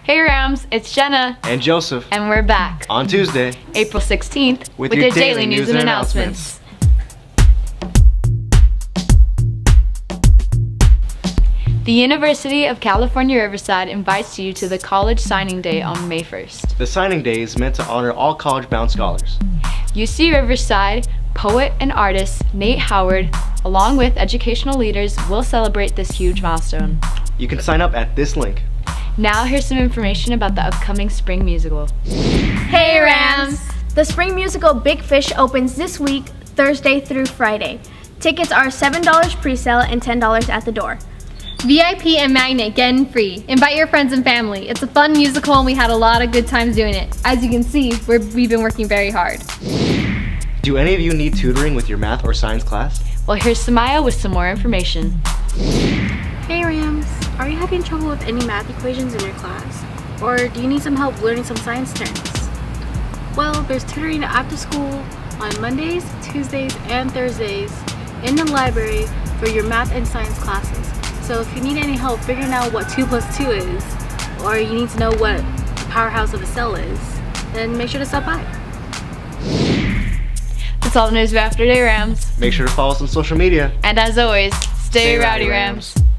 Hey Rams, it's Jenna and Joseph, and we're back on Tuesday, April 16th with your daily news and announcements. The University of California, Riverside invites you to the College Signing Day on May 1st. The signing day is meant to honor all college-bound scholars. UC Riverside poet and artist Nate Howard, along with educational leaders, will celebrate this huge milestone. You can sign up at this link. Now here's some information about the upcoming spring musical. Hey Rams! The spring musical Big Fish opens this week, Thursday through Friday. Tickets are $7 pre-sale and $10 at the door. VIP and Magnet get in free. Invite your friends and family. It's a fun musical and we had a lot of good times doing it. As you can see, we've been working very hard. Do any of you need tutoring with your math or science class? Well, here's Samaya with some more information. Hey Rams, are you having trouble with any math equations in your class? Or do you need some help learning some science terms? Well, there's tutoring after school on Mondays, Tuesdays, and Thursdays in the library for your math and science classes. So if you need any help figuring out what 2 plus 2 is, or you need to know what the powerhouse of a cell is, then make sure to stop by. That's all the news for After Day Rams. Make sure to follow us on social media. And as always, stay rowdy, Rams.